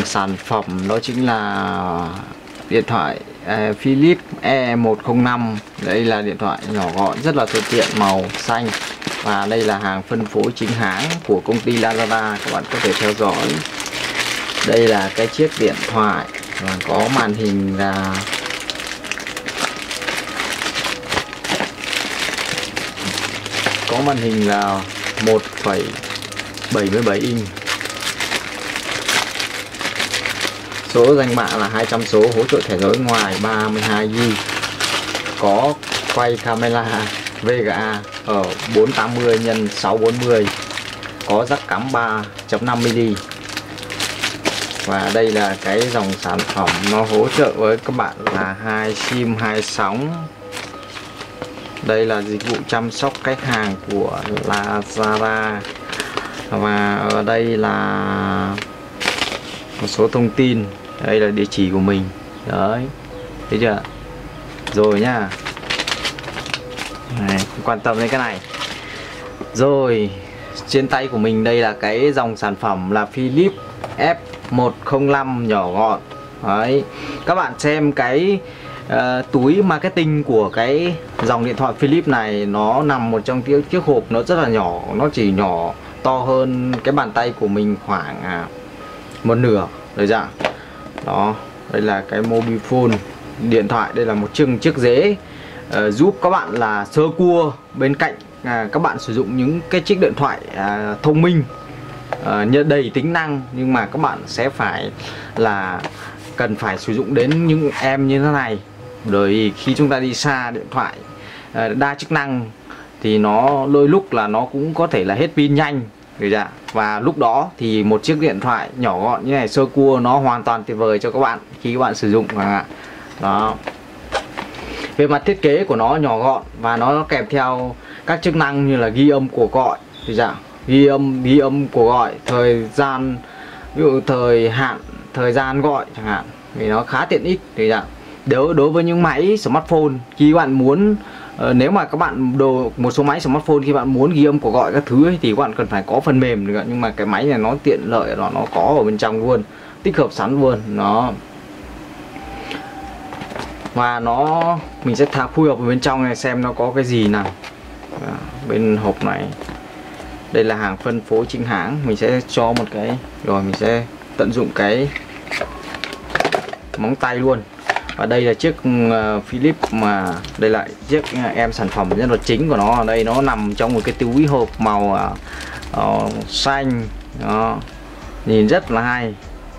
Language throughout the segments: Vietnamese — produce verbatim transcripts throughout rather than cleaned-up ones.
sản phẩm đó chính là điện thoại uh, Philips E một không năm. Đây là điện thoại nhỏ gọn rất là thuận tiện, màu xanh. Và đây là hàng phân phối chính hãng của công ty Lazada, các bạn có thể theo dõi. Đây là cái chiếc điện thoại và có màn hình là có màn hình là một phẩy bảy mươi bảy inch. Số danh bạ là hai trăm số, hỗ trợ thẻ dối ngoài ba mươi hai gi ga bai. Có quay camera vê giê a ở bốn tám mươi nhân sáu bốn mươi. Có jack cắm ba chấm năm mi-li. Và đây là cái dòng sản phẩm nó hỗ trợ với các bạn là hai sim hai sóng. Đây là dịch vụ chăm sóc khách hàng của Lazada. Và ở đây là một số thông tin. Đây là địa chỉ của mình. Đấy, thấy chưa? Rồi nhá. Này, không quan tâm đến cái này. Rồi, trên tay của mình đây là cái dòng sản phẩm là Philips F một không năm nhỏ gọn. Đấy, các bạn xem cái uh, túi marketing của cái dòng điện thoại Philips này, nó nằm một trong chiếc chiếc hộp nó rất là nhỏ, nó chỉ nhỏ to hơn cái bàn tay của mình khoảng à, một nửa rồi dạ. Đó, đây là cái mobile phone điện thoại, đây là một chiếc chiếc dễ uh, giúp các bạn là sơ cua bên cạnh à, các bạn sử dụng những cái chiếc điện thoại à, thông minh à, đầy tính năng, nhưng mà các bạn sẽ phải là cần phải sử dụng đến những em như thế này. Rồi khi chúng ta đi xa, điện thoại à, đa chức năng thì nó đôi lúc là nó cũng có thể là hết pin nhanh rồi dạ. Và lúc đó thì một chiếc điện thoại nhỏ gọn như này sơ cua nó hoàn toàn tuyệt vời cho các bạn khi các bạn sử dụng ạ. Đó. Về mặt thiết kế của nó nhỏ gọn và nó kèm theo các chức năng như là ghi âm cuộc gọi thì dạ, ghi âm ghi âm cuộc gọi, thời gian, ví dụ thời hạn thời gian gọi chẳng hạn, vì nó khá tiện ích thì dạ. Đối đối với những máy smartphone, khi bạn muốn uh, nếu mà các bạn đồ một số máy smartphone khi bạn muốn ghi âm cuộc gọi các thứ ấy, thì các bạn cần phải có phần mềm nữa. Nhưng mà cái máy này nó tiện lợi, nó nó có ở bên trong luôn, tích hợp sẵn luôn nó. Và nó mình sẽ thả khui hộp ở bên trong này xem nó có cái gì nào. À, bên hộp này đây là hàng phân phối chính hãng, mình sẽ cho một cái, rồi mình sẽ tận dụng cái móng tay luôn. Và đây là chiếc uh, Philips, mà đây là chiếc uh, em sản phẩm nhân vật chính của nó ở đây, nó nằm trong một cái túi hộp màu uh, uh, xanh đó, nhìn rất là hay.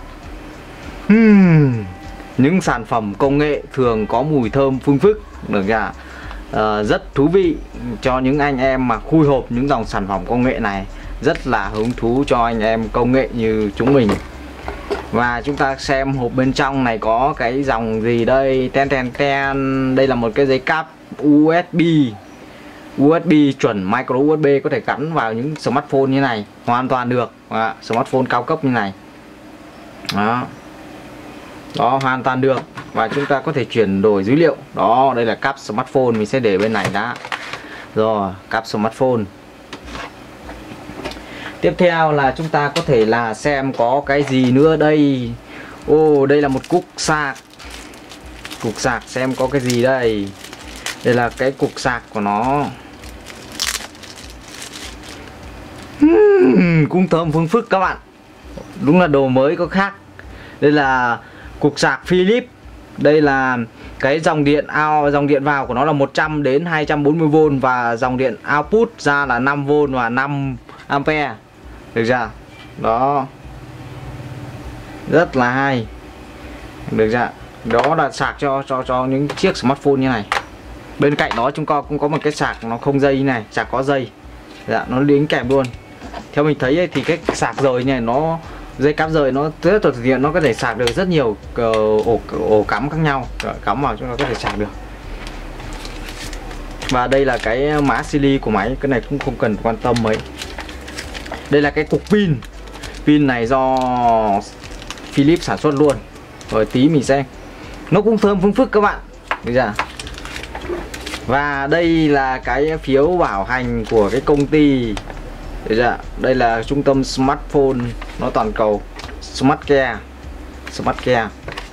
Hmm. Những sản phẩm công nghệ thường có mùi thơm phương phức, được chưa? Uh, rất thú vị cho những anh em mà khui hộp những dòng sản phẩm công nghệ này, rất là hứng thú cho anh em công nghệ như chúng mình. Và chúng ta xem hộp bên trong này có cái dòng gì đây. Ten ten ten. Đây là một cái dây cáp u ét bê u ét bê chuẩn micro u ét bê, có thể gắn vào những smartphone như này hoàn toàn được. Đó, smartphone cao cấp như này. Đó. Đó, hoàn toàn được. Và chúng ta có thể chuyển đổi dữ liệu. Đó, đây là cáp smartphone, mình sẽ để bên này đã. Rồi, cáp smartphone. Tiếp theo là chúng ta có thể là xem có cái gì nữa đây. Ồ, oh, đây là một cục sạc. Cục sạc xem có cái gì đây. Đây là cái cục sạc của nó. Hmm, cũng thơm phương phức các bạn. Đúng là đồ mới có khác. Đây là cục sạc Philips. Đây là cái dòng điện out, dòng điện vào của nó là một trăm đến hai trăm bốn mươi vôn, và dòng điện output ra là năm vôn và năm ampere. Được chưa? Đó. Rất là hay. Được chưa? Đó là sạc cho cho cho những chiếc smartphone như này. Bên cạnh đó chúng ta cũng có một cái sạc nó không dây như này, sạc có dây. Dạ, nó đính kèm luôn. Theo mình thấy ấy, thì cái sạc rời này nó dây cáp rời nó rất là thuận tiện, nó có thể sạc được rất nhiều uh, ổ ổ cắm khác nhau. Rồi, cắm vào chúng ta có thể sạc được. Và đây là cái mã series của máy, cái này cũng không cần quan tâm mấy. Đây là cái cục pin. Pin này do Philips sản xuất luôn. Rồi tí mình xem. Nó cũng thơm phương phức các bạn. Được chưa? Và đây là cái phiếu bảo hành của cái công ty. Được chưa? Đây là trung tâm smartphone nó toàn cầu, Smart Care. Smart Care.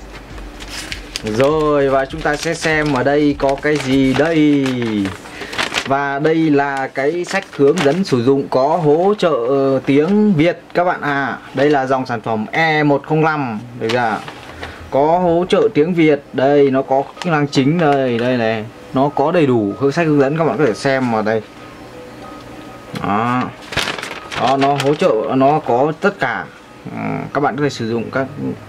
Rồi, và chúng ta sẽ xem ở đây có cái gì đây. Và đây là cái sách hướng dẫn sử dụng có hỗ trợ tiếng Việt các bạn à. Đây là dòng sản phẩm E một không năm. Được chưa? Có hỗ trợ tiếng Việt. Đây, nó có kỹ năng chính đây. Đây này, nó có đầy đủ sách hướng dẫn, các bạn có thể xem vào đây. Đó. Đó, nó hỗ trợ, nó có tất cả. À, các bạn có thể sử dụng các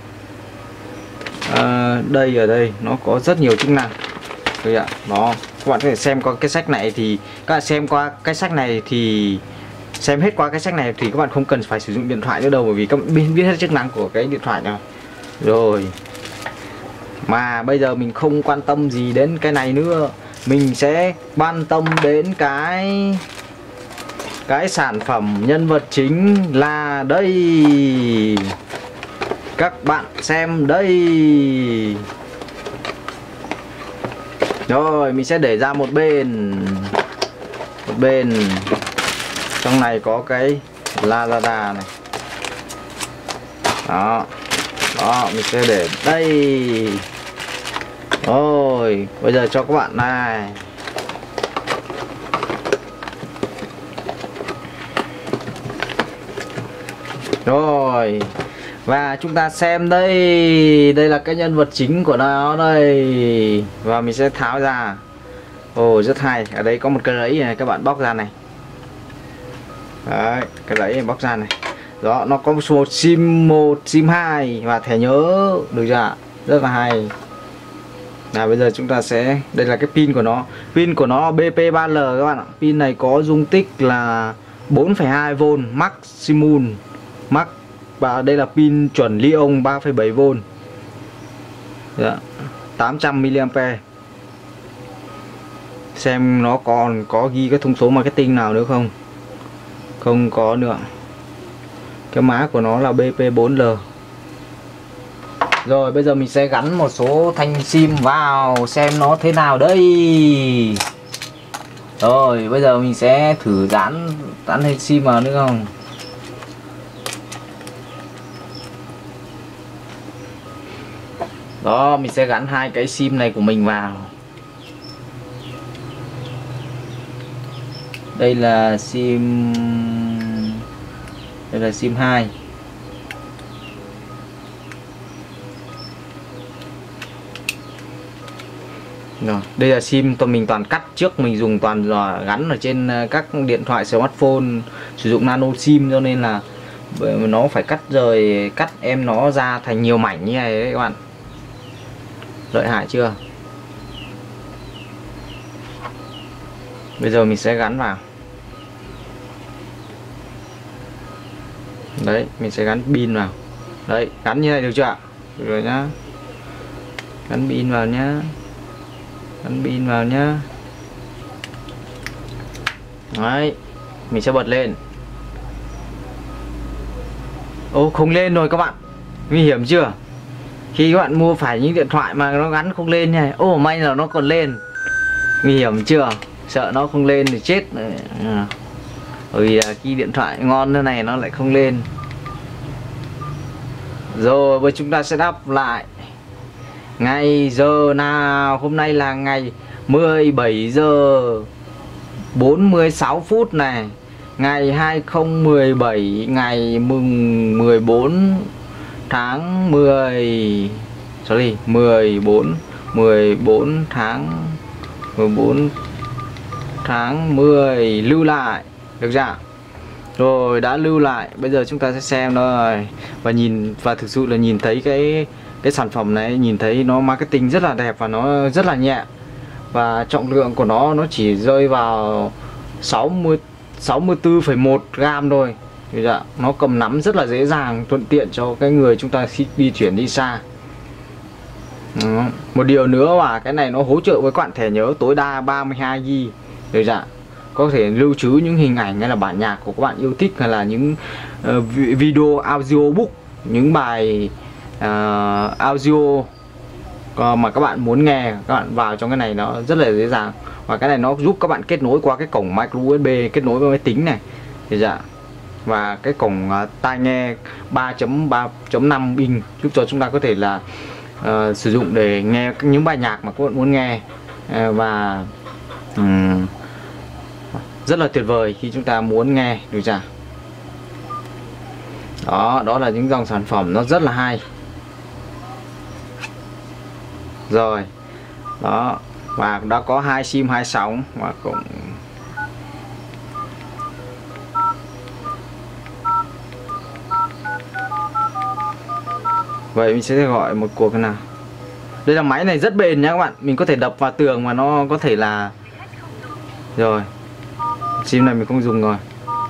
à, đây ở đây nó có rất nhiều chức năng. Được ạ. Đó, các bạn có thể xem qua cái sách này thì các bạn xem qua cái sách này thì xem hết qua cái sách này thì các bạn không cần phải sử dụng điện thoại nữa đâu, bởi vì các bạn biết, biết hết chức năng của cái điện thoại nào. Rồi. Mà bây giờ mình không quan tâm gì đến cái này nữa, mình sẽ quan tâm đến cái cái sản phẩm nhân vật chính là đây. Các bạn xem đây. Rồi, mình sẽ để ra một bên. Một bên. Trong này có cái Lazada này. Đó. Đó, mình sẽ để đây. Rồi, bây giờ cho các bạn này. Rồi. Và chúng ta xem đây. Đây là cái nhân vật chính của nó đây. Và mình sẽ tháo ra. Ồ, rất hay. Ở đây có một cái rẫy này, các bạn bóc ra này. Đấy, cái rẫy này bóc ra này. Đó, nó có một sim một, sim hai và thẻ nhớ. Được chưa? Rất là hay. Nào, bây giờ chúng ta sẽ, đây là cái pin của nó. Pin của nó B P ba L các bạn ạ. Pin này có dung tích là bốn phẩy hai vôn maximum max. Và đây là pin chuẩn Li-ion ba phẩy bảy vôn. Dạ, tám trăm mi-li-am-pe. Xem nó còn có ghi cái thông số marketing nào nữa không? Không có nữa. Cái mã của nó là B P bốn L. Rồi, bây giờ mình sẽ gắn một số thanh sim vào xem nó thế nào đây. Rồi, bây giờ mình sẽ thử dán dán thanh sim vào nữa không? Đó, mình sẽ gắn hai cái sim này của mình vào. Đây là sim Đây là sim hai. Rồi, đây là sim toàn mình toàn cắt trước, mình dùng toàn là gắn ở trên các điện thoại smartphone sử dụng nano sim, cho nên là nó phải cắt rời, cắt em nó ra thành nhiều mảnh như này đấy các bạn. Lợi hại chưa? Bây giờ mình sẽ gắn vào. Đấy, mình sẽ gắn pin vào. Đấy, gắn như này được chưa ạ? Được rồi nhá. Gắn pin vào nhá. Gắn pin vào nhá. Đấy, mình sẽ bật lên. Ô, không lên rồi các bạn. Nguy hiểm chưa? Khi các bạn mua phải những điện thoại mà nó gắn không lên nha. Ô, may là nó còn lên. Nguy hiểm chưa? Sợ nó không lên thì chết. À. Bởi vì khi điện thoại ngon thế này nó lại không lên. Rồi, bây chúng ta sẽ đắp lại. Ngày giờ nào? Hôm nay là ngày mười bảy giờ bốn mươi sáu phút này. Ngày hai không một bảy, ngày mùng mười bốn tháng mười. Sorry, mười bốn mười bốn tháng mười bốn tháng mười lưu lại. Được chưa? Rồi, đã lưu lại. Bây giờ chúng ta sẽ xem rồi. Và nhìn, và thực sự là nhìn thấy cái cái sản phẩm này, nhìn thấy nó marketing rất là đẹp và nó rất là nhẹ. Và trọng lượng của nó nó chỉ rơi vào sáu mươi sáu mươi tư phẩy một gam thôi. Được chưa? Nó cầm nắm rất là dễ dàng, thuận tiện cho cái người chúng ta khi di chuyển đi xa. Đó. Một điều nữa là cái này nó hỗ trợ với quãng thẻ nhớ tối đa ba mươi hai gi ga bai. Được chưa? Có thể lưu trữ những hình ảnh hay là bản nhạc của các bạn yêu thích, hay là những uh, video audiobook, những bài uh, audio uh, mà các bạn muốn nghe, các bạn vào trong cái này nó rất là dễ dàng. Và cái này nó giúp các bạn kết nối qua cái cổng micro u ét bê, kết nối với máy tính này. Được chưa? và cái cổng uh, tai nghe ba chấm ba chấm năm inch giúp cho chúng ta có thể là uh, sử dụng để nghe những bài nhạc mà các bạn muốn nghe, uh, và um, rất là tuyệt vời khi chúng ta muốn nghe, được chưa? Đó, đó là những dòng sản phẩm nó rất là hay. Rồi. Đó, và đã có hai sim hai sóng và cũng vậy mình sẽ gọi một cuộc nào. Đây là máy này rất bền nha các bạn, mình có thể đập vào tường mà nó có thể là rồi. Sim này mình không dùng rồi.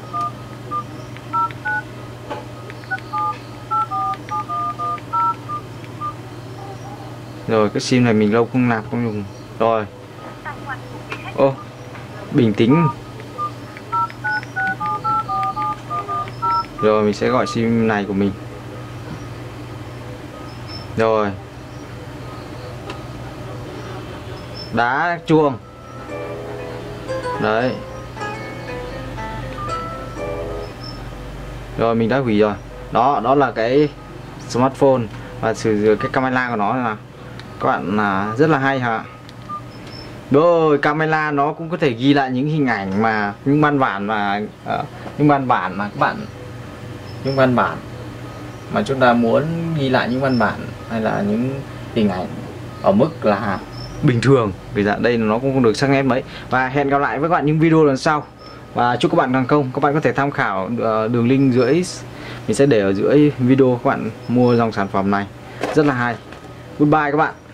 Rồi cái sim này mình lâu không nạp không dùng rồi. Ô, bình tĩnh. Rồi mình sẽ gọi sim này của mình. Rồi. Đá chuông. Đấy. Rồi mình đã hủy rồi. Đó, đó là cái smartphone và sử dụng cái camera của nó là các bạn là rất là hay hả. Rồi camera nó cũng có thể ghi lại những hình ảnh mà những văn bản mà uh, những văn bản mà các bạn những văn bản mà chúng ta muốn ghi lại, những văn bản hay là những hình ảnh ở mức là bình thường, vì dạng đây nó cũng không được sắc nét mấy. Và hẹn gặp lại với các bạn những video lần sau, và chúc các bạn thành công. Các bạn có thể tham khảo uh, đường link dưới, mình sẽ để ở dưới video các bạn mua dòng sản phẩm này rất là hay. Goodbye các bạn.